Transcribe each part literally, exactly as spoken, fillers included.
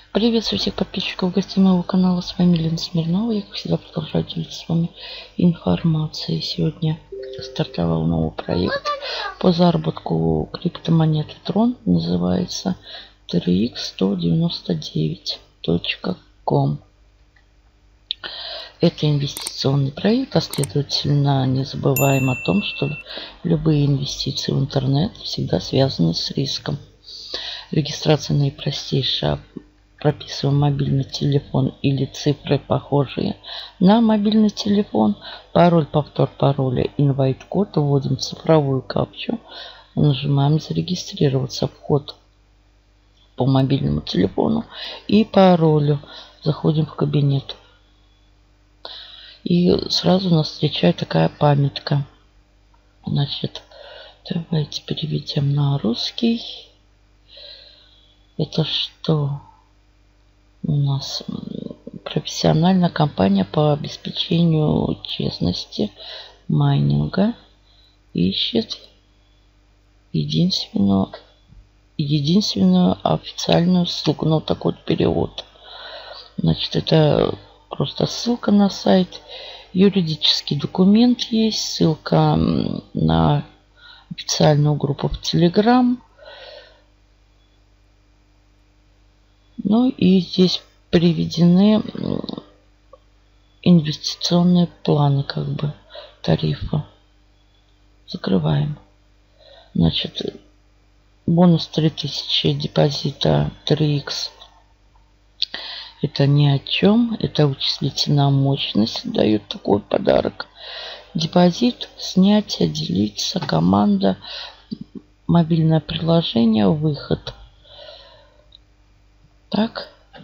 Приветствую всех подписчиков, гостей моего канала. С вами Лена Смирнова. Я, как всегда, продолжаю делиться с вами информацией. Сегодня стартовал новый проект по заработку криптомонеты Трон. Называется три икс сто девяносто девять точка ком. Это инвестиционный проект, а следовательно не забываем о том, что любые инвестиции в интернет всегда связаны с риском. Регистрация наипростейшая. Прописываем мобильный телефон или цифры, похожие на мобильный телефон. Пароль, повтор пароля, инвайт-код. Вводим цифровую капчу. Нажимаем зарегистрироваться. Вход по мобильному телефону и паролю. Заходим в кабинет. И сразу нас встречает такая памятка. Значит, давайте переведем на русский. Это что? У нас профессиональная компания по обеспечению честности майнинга ищет единственную, единственную официальную ссылку. Ну, такой вот перевод. Значит, это просто ссылка на сайт. Юридический документ есть. Ссылка на официальную группу в Telegram. Ну и здесь приведены инвестиционные планы, как бы, тарифа. Закрываем. Значит, бонус три тысячи депозита три икс. Это ни о чем. Это вычислительная мощность дает такой подарок. Депозит, снятие, делиться, команда, мобильное приложение, выход. Так.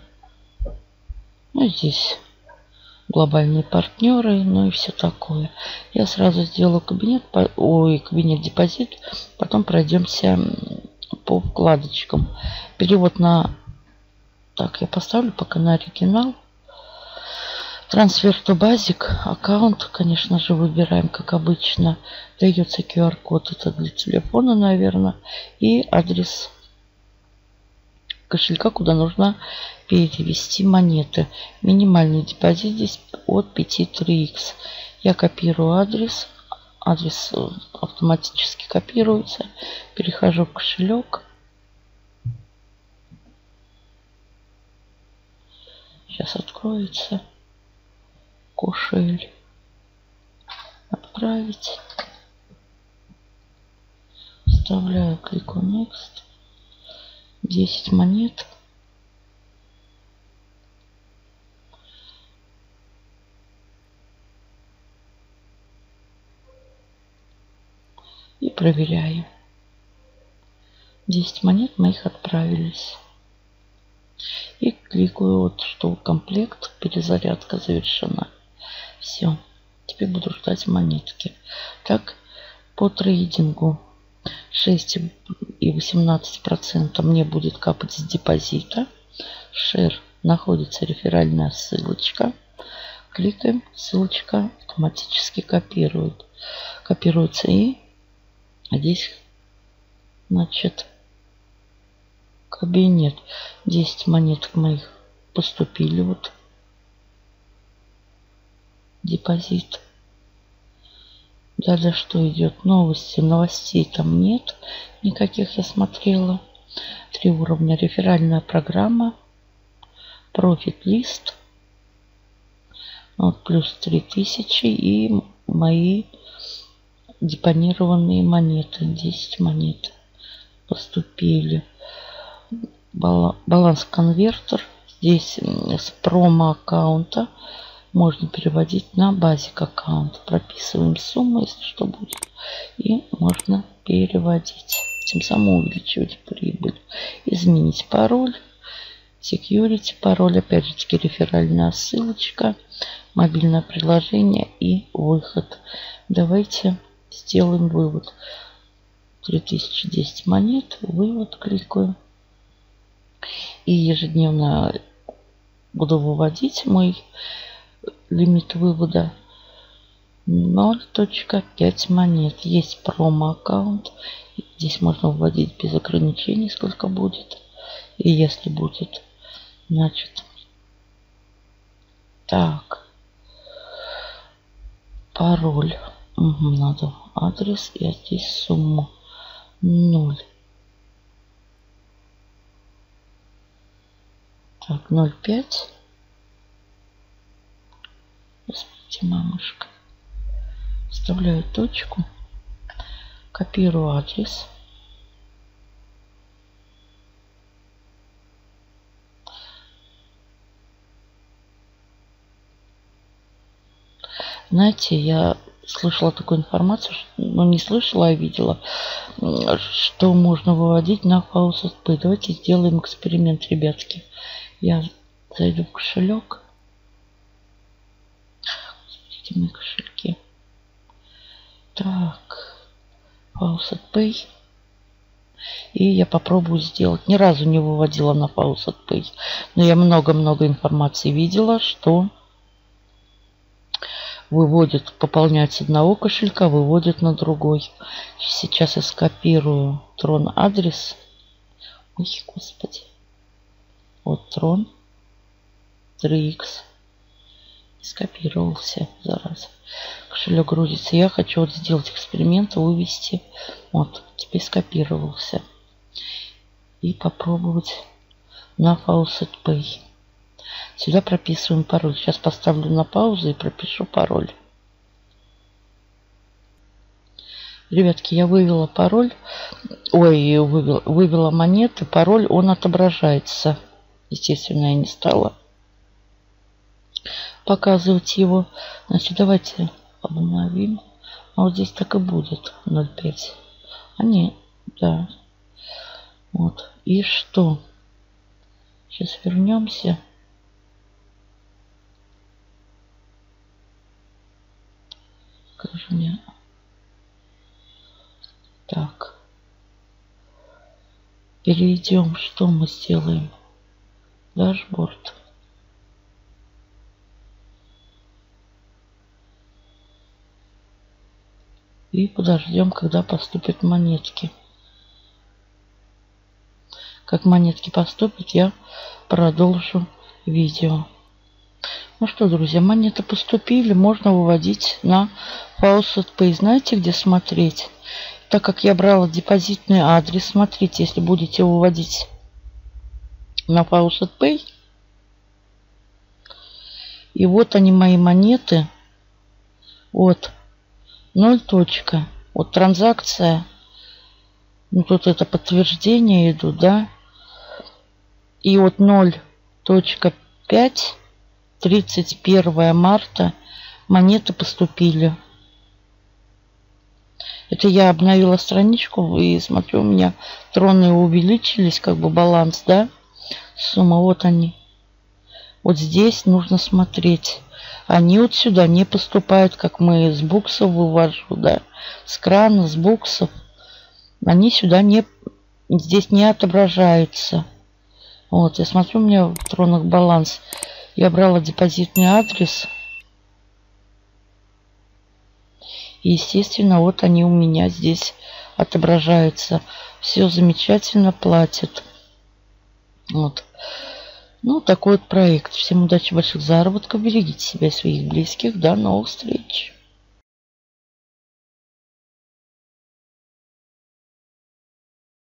Ну, здесь глобальные партнеры, ну и все такое. Я сразу сделаю кабинет, ой, кабинет депозит, потом пройдемся по вкладочкам. Перевод на... Так, я поставлю пока на оригинал. Трансфер to Basic. Аккаунт, конечно же, выбираем, как обычно. Дается ку ар код, это для телефона, наверное. И адрес кошелька, куда нужно перевести монеты. Минимальный депозит здесь от пяти три икс. Я копирую адрес. Адрес автоматически копируется. Перехожу в кошелек. Сейчас откроется кошель. Отправить. Вставляю, кликаю Next. десять монет. И проверяю. десять монет моих отправились. И кликаю, вот, что комплект, перезарядка завершена. Все. Теперь буду ждать монетки. Так, по трейдингу шесть и восемнадцать процентов мне будет капать с депозита. Share находится реферальная ссылочка. Кликаем, ссылочка автоматически копирует. Копируется и здесь, значит, кабинет. десять монеток моих поступили. Вот депозит. Далее что идет? Новости. Новостей там нет никаких, я смотрела. Три уровня. Реферальная программа. Профит лист. Вот, плюс три тысячи. И мои депонированные монеты. десять монет поступили. Баланс конвертер. Здесь с промо аккаунта можно переводить на базик аккаунт. Прописываем сумму, если что будет. И можно переводить. Тем самым увеличивать прибыль. Изменить пароль. Security пароль. Опять же таки реферальная ссылочка. Мобильное приложение и выход. Давайте сделаем вывод. три тысячи десять монет. Вывод кликаю. И ежедневно буду выводить мой лимит вывода ноль целых пять монет. Есть промо-аккаунт. Здесь можно вводить без ограничений, сколько будет. И если будет Значит, так, пароль. Угу, надо адрес, и здесь сумму ноль. Так, ноль пять. Господи, мамушка. Вставляю точку. Копирую адрес. Знаете, я слышала такую информацию, но не слышала, а видела, что можно выводить на FaucetPay. Давайте сделаем эксперимент, ребятки. Я зайду в кошелек. Смотрите, мои кошельки. Так, FaucetPay. И я попробую сделать. Ни разу не выводила на FaucetPay. Но я много-много информации видела, что выводит, пополняет с одного кошелька, выводит на другой. Сейчас я скопирую Tron адрес. Ой, господи. Вот Tron три икс. Скопировался, зараза. Кошелек грузится. Я хочу вот сделать эксперимент, вывести. Вот, теперь скопировался. И попробовать на FaucetPay. Сюда прописываем пароль. Сейчас поставлю на паузу и пропишу пароль. Ребятки, я вывела пароль. Ой, вывела, вывела монеты. Пароль, он отображается. Естественно, я не стала показывать его. Значит, давайте обновим. А вот здесь так и будет. ноль пять. А нет, да. Вот. И что? Сейчас вернемся. Как же мне... Так. Перейдем. Что мы сделаем? Дашборд. И подождем, когда поступят монетки. Как монетки поступят, я продолжу видео. Ну что, друзья, монеты поступили. Можно выводить на FaucetPay. Знаете, где смотреть? Так как я брала депозитный адрес, смотрите, если будете выводить на FaucetPay. И вот они, мои монеты. Вот. ноль. Точка. Вот транзакция. Ну, тут это подтверждение идут, да? И вот ноль точка пять. тридцать первое марта монеты поступили. Это я обновила страничку и смотрю, у меня троны увеличились, как бы баланс, да? Сумма, вот они. Вот здесь нужно смотреть. Они вот сюда не поступают, как мы с буксов вывожу, да? С крана, с буксов. Они сюда не, здесь не отображаются. Вот, я смотрю, у меня в тронах баланс. Я брала депозитный адрес. И, естественно, вот они у меня здесь отображаются. Все замечательно, платят. Вот. Ну, такой вот проект. Всем удачи, больших заработков. Берегите себя и своих близких. До новых встреч.